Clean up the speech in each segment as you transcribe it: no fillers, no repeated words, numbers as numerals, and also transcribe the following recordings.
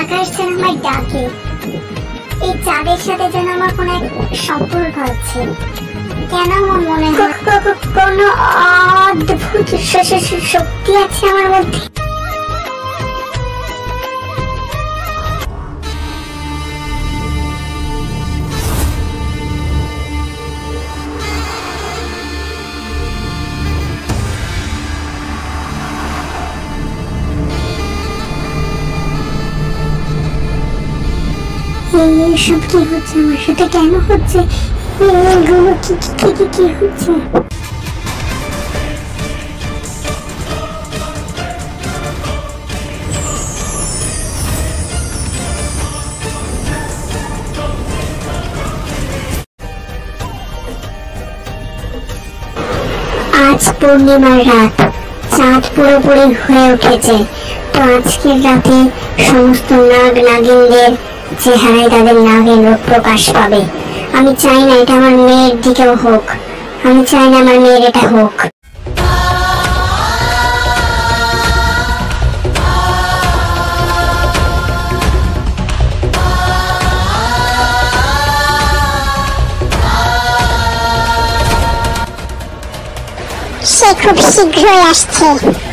আকাশ যেন আমায় ডাকে, এই চাঁদের সাথে যেন আমার কোনো এক সম্পর্ক আছে। কেন আমার মনে হয় কোনো অদ্ভুত শক্তি আছে আমার মধ্যে। এইসব কি হচ্ছে আমার সাথে? কেন হচ্ছে এগুলো? কি হচ্ছে? আজ পূর্ণিমার রাত, চাঁদ পুরোপুরি হয়ে উঠেছে। তো আজকের রাতে সমস্ত নাগ নাগিনদের চেহারায় তাদের নাগিন রূপ প্রকাশ পাবে। আমি চাই না এটা আমার মেয়ের দিকেও হোক, আমি চাই না আমার মেয়ের এটা হোক। সে খুব শীঘ্রই আসছে।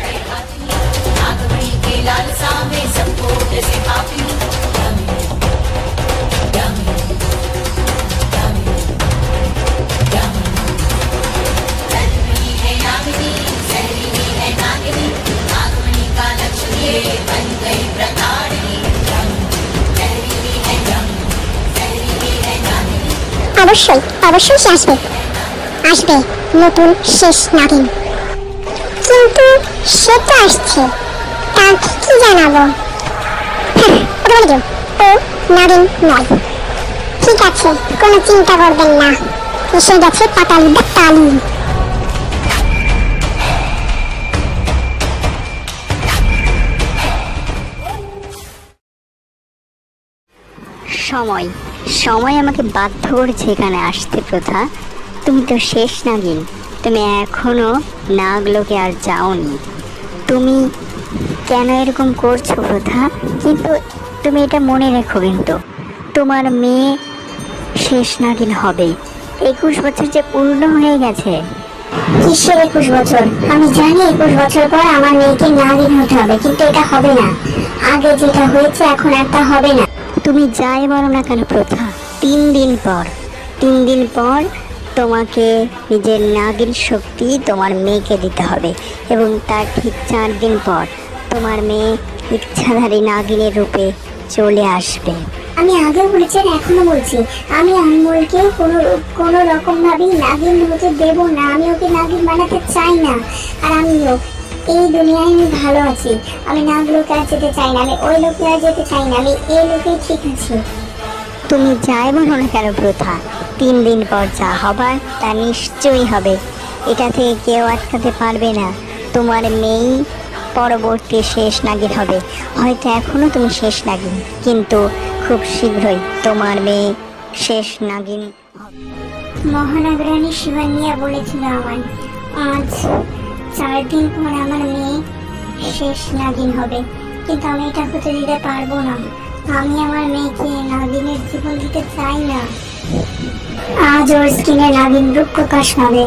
অবশ্যই অবশ্যই সে আসবে, আসবে নতুন শেষ নাগিন। কিন্তু সে তো আসছে, তাকে কি জানাবো? ও নাগিন নয়। ঠিক আছে, কোনো চিন্তা করবেন না, এসে গেছে পাতালি তালি। সময় সময় আমাকে বাধ্য করেছে এখানে আসতে। প্রথা, তুমি তো শেষ নাগিন, তুমি এখনো নাগলোকে আর যাওনি। তুমি কেন এরকম করছো প্রথা? কিন্তু তুমি এটা মনে রেখো, কিন্তু তোমার মেয়ে শেষ নাগিন হবে। 21 বছর যে পূর্ণ হয়ে গেছে। কিসের 21 বছর? আমি জানি 21 বছর পর আমার মেয়েকে নাগিন হতে হবে, কিন্তু এটা হবে না। আগে যেটা হয়েছে এখন আর তা হবে না। তুমি যাই বলো না কেন প্রথা, 3 দিন পর তোমাকে নিজের নাগিন শক্তি তোমার মেয়েকে দিতে হবে, এবং তার ঠিক 4 দিন পর তোমার মেয়ে ইচ্ছাধারী নাগিনের রূপে চলে আসবে। আমি আগে বলেছি আর এখনো বলছি, আমি আনমোলকে কোনো রকম ভাবেই নাগিন হতে দেব না। আমি ওকে নাগিন বানাতে চাই না। আর আমিও এই দুনিয়ায় আমি ভালো আছি। আমি নাগলোকে আর যেতে চাই না, আমি ওই লোকে আর যেতে চাই না, আমি এই লোকেই ঠিক আছি। তুমি যাই বলো না কেন প্রথা, 3 দিন পর যা হবার তা নিশ্চয়ই হবে। এটা থেকে কেউ আটকাতে পারবে না। তোমার মেয়েই পরবর্তী শেষ নাগিন হবে। হয়তো এখনো তুমি শেষ নাগিন, কিন্তু খুব শীঘ্রই তোমার মেয়ে শেষ নাগিন হবে। মহানাগরানী শিবানিয়া বলেছিল আমায়, আজ 4 দিন পর আমার মেয়ে শেষ নাগিন হবে, কিন্তু আমি এটা হতে দিতে পারবো না। আমি আমার মেয়েকে নাগিনের জীবন দিতে চাই না। আজ ওর স্কিনে নাগিন রূপ প্রকাশ পাবে।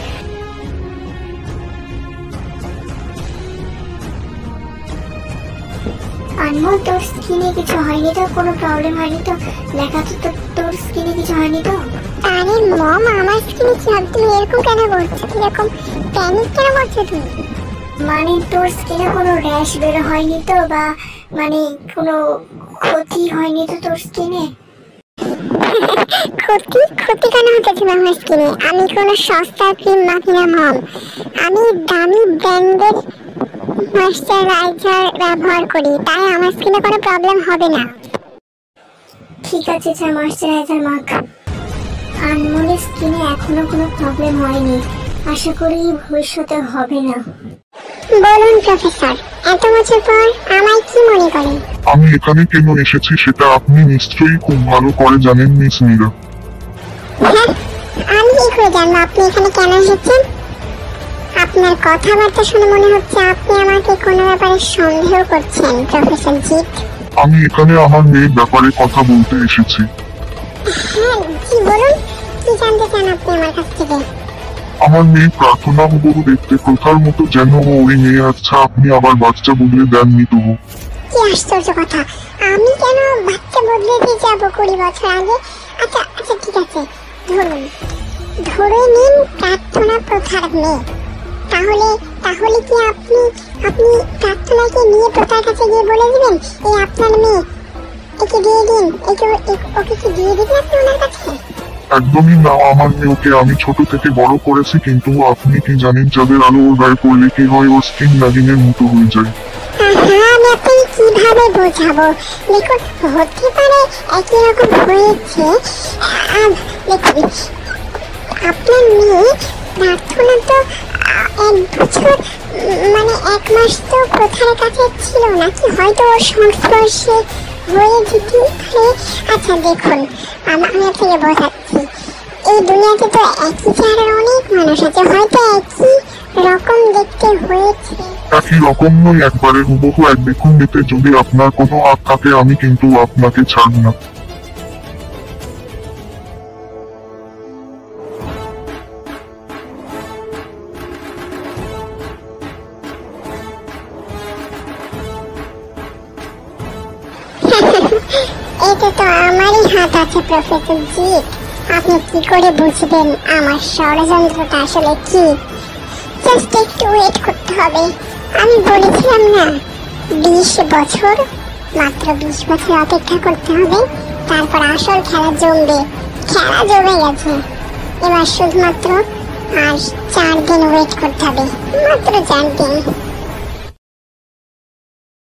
আনমোল, তোর স্কিনে কিছু হয়নি তো? কোনো প্রবলেম হয়নি তো? লেখা তো তোর স্কিনে কিছু হয়নি তো? আরে মম, আমার স্কিনে কি হবে? তুমি এরকম কেন করছো? এরকম প্যানিক কেন করছো তুমি? মানে তোর স্কিনে কোনো র্যাশ বের হয়নি তো, বা মানে কোনো ক্ষতি হয়নি তো তোর স্কিনে? ক্ষতি কেন হতেছে আমার স্কিনে? আমি কোনো সস্তা ক্রিম মাখি না মম, আমি দামি ব্র্যান্ডের ময়শ্চারাইজার ব্যবহার করি, তাই আমার স্কিনে কোনো প্রবলেম হবে না। ঠিক আছে, ময়শ্চারাইজার মাখ। আনমোলের স্কিনে এখনো কোনো প্রবলেম হয়নি, আশা করি ভবিষ্যতে হবে না। বলুন প্রফেসর, এত বছর পর আমায় কি মনে করেন? আমি এখানে কেন এসেছি সেটা আপনি নিশ্চয়ই খুব ভালো করে জানেন মিস মীরা। হ্যাঁ, আমি কি করে জানবো আপনি এখানে কেন এসেছেন? আপনার কথাবার্তা শুনে মনে হচ্ছে আপনি আমাকে কোনো ব্যাপারে সন্দেহ করছেন প্রফেসর জিৎ। আমি এখানে আমার মেয়ের ব্যাপারে কথা বলতে এসেছি। হ্যাঁ জি বলুন, কি জানতে চান আপনি আমার কাছ থেকে? আমার মেয়ে প্রার্থনা হুবহু দেখতে প্রথার মতো, যেন ওই মেয়ে। আচ্ছা, আপনি আবার বাচ্চা বদলে দেননি তবু? কি আশ্চর্য কথা, আমি কেন বাচ্চা বদলে দিয়ে যাবো 20 বছর আগে? আচ্ছা আচ্ছা ঠিক আছে, ধরে নিন প্রার্থনা প্রথার মেয়ে। তাহলে তাহলে কি আপনি আপনি প্রার্থনাকে নিয়ে প্রথার কাছে গিয়ে বলে দিবেন এই আপনার মেয়ে, একে দিয়ে দিন, ওকে কি দিয়ে দিবেন আপনি ওনার কাছে? একদমই না, আমার মেয়েকে আমি ছোট থেকে বড় করেছি। কিন্তু আপনি কি জানেন, যাদের আলো ওর গায়ে পড়লে কি হয়? ওর স্কিন নাগিনের মতো হয়ে যায়। হ্যাঁ, আমি আপনাকে কিভাবে বোঝাবো? দেখুন, হতে পারে একই রকম হয়েছে। দেখুন, আপনার মেয়ে প্রার্থনা তো 1 বছর মানে 1 মাস তো প্রথার কাছে ছিল নাকি, হয়তো ওর সংস্পর্শে হয়ে যেতে পারে। আচ্ছা দেখুন, আমি আপনাকে বোঝাচ্ছি, এই দুনিয়াতে তো একই চেহারার অনেক মানুষ আছে, হয়তো একই রকম দেখতে হয়েছে। একই রকম নয়, একবারে হুবহু এক দেখুন। নিতে যদি আপনার কোনো হাত থাকে, আমি কিন্তু আপনাকে ছাড়ব না। এতে তো আমারই হাত আছে প্রফেসর জি। আপনি কি করে বুঝবেন আমার ষড়যন্ত্রটা আসলে কি? জাস্ট একটু ওয়েট করতে হবে। আমি বলেছিলাম না, 20 বছর, মাত্র 20 বছর অপেক্ষা করতে হবে, তারপর আসল খেলা জমবে। খেলা জমে গেছে, এবার শুধুমাত্র আর 4 দিন ওয়েট করতে হবে, মাত্র 4 দিন।